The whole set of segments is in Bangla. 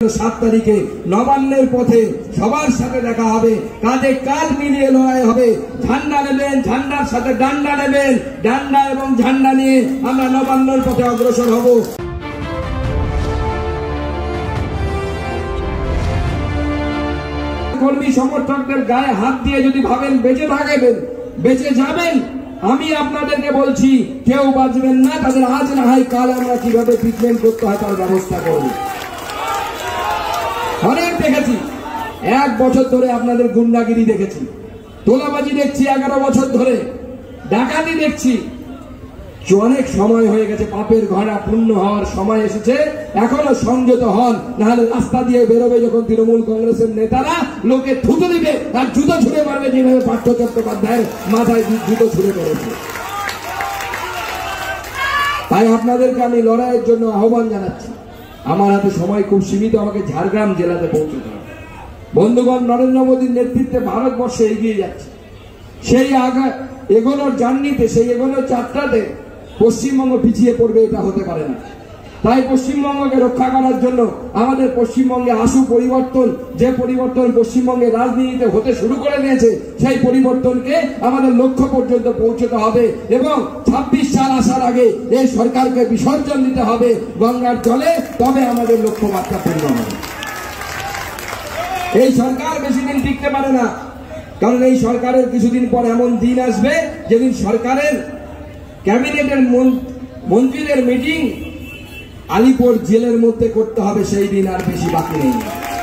7 তারিখে নবান্নের পথে সবার সাথে দেখা হবে, কাঁধে কাঁধ মিলিয়ে লড়াই হবে। ঝান্ডা নেবেন, ঝান্ডার সাথে ডান্ডা নেবেন, ডান্ডা এবং ঝান্ডা নিয়ে আমরা নবান্নের পথে অগ্রসর হব। কর্মী সমর্থকদের গায়ে হাত দিয়ে যদি ভাবেন বেঁচে থাকবেন, বেঁচে যাবেন, আমি আপনাদেরকে বলছি কেউ বাঁচবেন না। তাদের আজ না হয় কাল আমরা কিভাবে ট্রিটমেন্ট করতে হয় তার ব্যবস্থা করব। অনেক দেখেছি, 1 বছর ধরে আপনাদের গুন্ডাগিরি দেখেছি, তোলাবাজি দেখছি, 11 বছর ধরে ডাকাতি দেখছি। অনেক সময় হয়ে গেছে, পাপের ঘোড়া পূর্ণ হওয়ার সময় এসেছে। এখনো সংযত হন, নাহলে রাস্তা দিয়ে বেরোবে যখন তৃণমূল কংগ্রেসের নেতারা, লোকে থুতু দিবে আর জুতো ছুঁড়ে মারবে, যেভাবে পার্থ চট্টোপাধ্যায়ের মাথায় জুতো ছুঁড়ে মেরেছে। তাই আপনাদেরকে আমি লড়াইয়ের জন্য আহ্বান জানাচ্ছি। আমার হাতে সময় খুব সীমিত, আমাকে ঝাড়গ্রাম জেলাতে পৌঁছতে হবে। বন্ধুগণ, নরেন্দ্র মোদীর নেতৃত্বে ভারতবর্ষে এগিয়ে যাচ্ছে। সেই এগোনোর জার্নিতে, সেই এগোনোর যাত্রাতে পশ্চিমবঙ্গ পিছিয়ে পড়বে, এটা হতে পারে না। তাই পশ্চিমবঙ্গকে রক্ষা করার জন্য আমাদের পশ্চিমবঙ্গে আশু পরিবর্তন, যে পরিবর্তন পশ্চিমবঙ্গে রাজনীতিতে হতে শুরু করে দিয়েছে, সেই পরিবর্তনকে আমাদের লক্ষ্য পর্যন্ত পৌঁছতে হবে এবং 26 সাল আসার আগে এই সরকারকে বিসর্জন দিতে হবে গঙ্গার জলে, তবে আমাদের লক্ষ্যমাত্রা পূর্ণ হবে। এই সরকার বেশি দিন টিকতে পারে না, কারণ এই সরকারের কিছুদিন পর এমন দিন আসবে যেদিন সরকারের ক্যাবিনেটের মন্ত্রীদের মিটিং আলিপুর জেলের মধ্যে করতে হবে। সেই দিন আর বেশি বাকি নেই,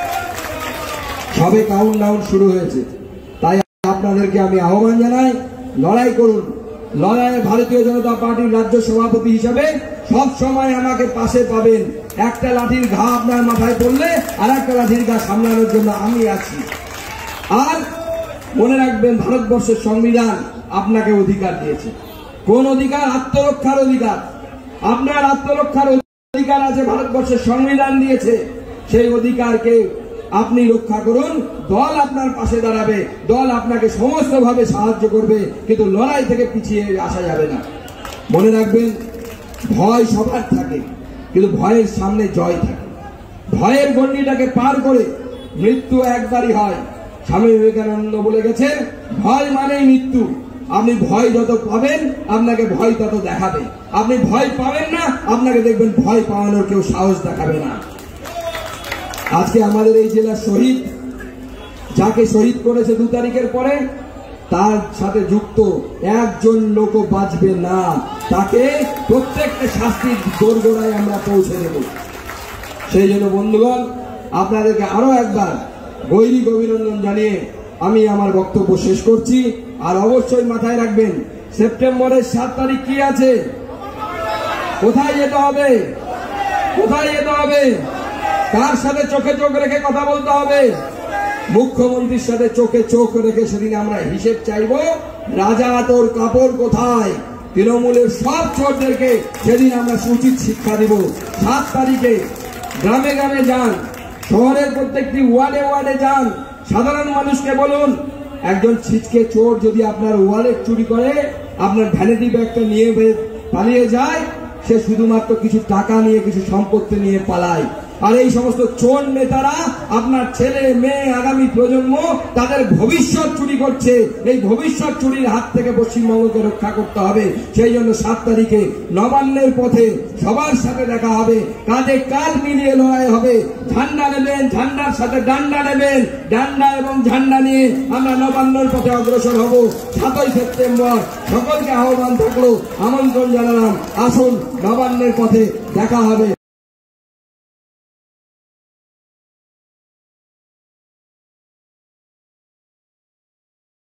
সবে কাউন্টডাউন শুরু হয়েছে। তাই আপনাদেরকে আমি আহ্বান জানাই, লড়াই করুন। লড়াইয়ে ভারতীয় জনতা পার্টির রাজ্য সভাপতি হিসাবে সব সময় আমাকে পাশে পাবেন। একটা লাঠির ঘা আপনার মাথায় পড়লে আর একটা লাঠির ঘা সামলানোর জন্য আমি আছি। আর মনে রাখবেন, ভারতবর্ষের সংবিধান আপনাকে অধিকার দিয়েছে। কোন অধিকার? আত্মরক্ষার অধিকার। আপনার আত্মরক্ষার অধিকার আছে, ভারতবর্ষের সংবিধান দিয়েছে। সেই অধিকারকে আপনি রক্ষা করুন। দল আপনার পাশে দাঁড়াবে, দল আপনাকে সমস্ত ভাবে সাহায্য করবে, কিন্তু লড়াই থেকে পিছিয়ে আসা যাবে না। মনে রাখবেন, ভয় সবার থাকে, কিন্তু ভয়ের সামনে জয় থাকে। ভয়ের গণ্ডিটাকে পার করে মৃত্যু একবারই হয়। স্বামী বিবেকানন্দ বলে গেছেন, ভয় মানেই মৃত্যু। আপনি ভয় যত পাবেন, আপনাকে ভয় তত দেখাবে। আপনি ভয় পাবেন না, আপনাকে দেখবেন ভয় পাওয়ানোর কেউ সাহস দেখাবে না। আজকে আমাদের এই জেলার শহীদ, যাকে শহীদ করেছে 2 তারিখের পরে, তার সাথে যুক্ত একজন লোক বাঁচবে না। তাকে প্রত্যেকটা শাস্তির দোরগোড়ায় আমরা পৌঁছে দেব। সেই জন্য বন্ধুগণ, আপনাদেরকে আরো একবার গৈরিক অভিনন্দন জানিয়ে আমি আমার বক্তব্য শেষ করছি। আর অবশ্যই মাথায় রাখবেন, সেপ্টেম্বরের 7 তারিখ কি আছে? কোথায় যেতে হবে? কোথায় যেতে হবে? কার সাথে চোখে চোখ রেখে কথা বলতে হবে? মুখ্যমন্ত্রীর সাথে চোখে চোখ রেখে সেদিন আমরা হিসেব চাইব, রাজা তোর কাপড় কোথায়। তৃণমূলের সব চোরদেরকে সেদিন আমরা উচিত শিক্ষা দিব। 7 তারিখে গ্রামে গ্রামে যান, শহরের প্রত্যেকটি ওয়ার্ডে ওয়ার্ডে যান, সাধারণ মানুষকে বলুন, একজন ছিচকে চোর যদি আপনার ওয়ালেট চুরি করে, আপনার ভ্যানিটি ব্যাগটা নিয়ে পালিয়ে যায়, সে শুধুমাত্র কিছু টাকা নিয়ে, কিছু সম্পত্তি নিয়ে পালায়। আর এই সমস্ত চোর নেতারা আপনার ছেলে মেয়ে, আগামী প্রজন্ম, তাদের ভবিষ্যৎ চুরি করছে। এই ভবিষ্যৎ চুরির হাত থেকে পশ্চিমবঙ্গকে রক্ষা করতে হবে। সেই জন্য 7 তারিখে নবান্নের পথে সবার সাথে দেখা হবে, কাঁধে কাঁধ মিলিয়ে লড়াই হবে। ঝান্ডা নেবেন, ঝান্ডার সাথে ডান্ডা নেবেন, ডান্ডা এবং ঝান্ডা নিয়ে আমরা নবান্নের পথে অগ্রসর হব। 7ই সেপ্টেম্বর সকলকে আহ্বান থাকলো, আমন্ত্রণ জানালাম, আসুন নবান্নের পথে দেখা হবে।